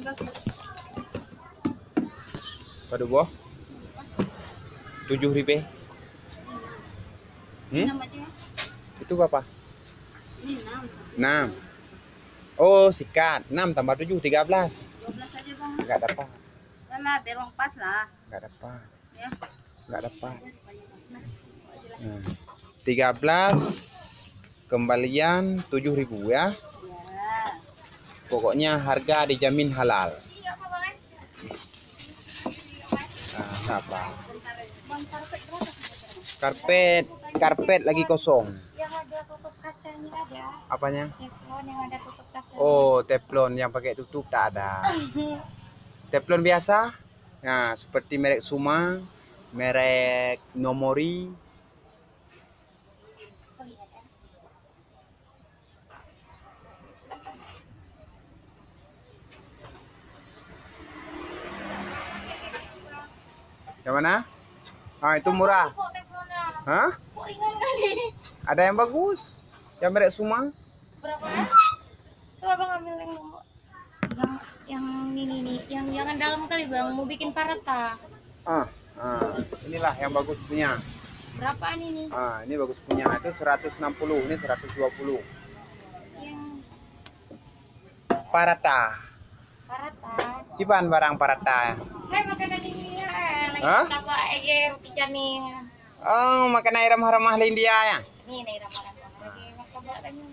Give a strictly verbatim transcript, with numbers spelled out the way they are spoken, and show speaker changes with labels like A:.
A: Waduh boh. Tujuh ribu. Hmm? Itu apa?
B: Ini enam.
A: Enam. Oh, sikat. Enam tambah tujuh, tiga belas.
B: dua belas aja bang.
A: Enggak dapat.
B: Lah, belong pas lah.
A: Enggak dapat.
B: Ya.
A: Enggak dapat. Nah, tiga belas kembalian tujuh ribu ya.
B: Ya.
A: Pokoknya harga dijamin halal.
B: Iya, apa bang?
A: Nah, apa?
B: Bang, karpet berapa?
A: Karpet, karpet lagi kosong.
B: Yang ada tutup kacanya ada.
A: Apanya?
B: Teflon yang ada tutup kaca.
A: Oh, teflon yang pakai tutup tak ada. Teflon biasa. Nah, seperti merek Suma, merek Nomori.
B: Oh, iya, kan?
A: Yang mana? Ah, itu murah.
B: Kok teflonnya?
A: Hah?
B: Kok ringan kali?
A: Ada yang bagus. Yang merek Suma.
B: Berapa ya? Coba bang ambil yang nomor. Yang yang ini nih, yang jangan dalam kali bang, mau bikin parata.
A: Ah, ah, inilah yang bagus punya.
B: Berapaan ini?
A: Ah, ini bagus punya. Itu seratus enam puluh, ini seratus dua puluh.
B: Yang
A: Parata.
B: parata.
A: Cipan barang Parata.
B: Hai makanan ini ya, lagi
A: Hah?
B: apa aja pican nih.
A: Oh, makan air ramah-ramah India ya.
B: Nih nih ramah-ramah lagi makan nih.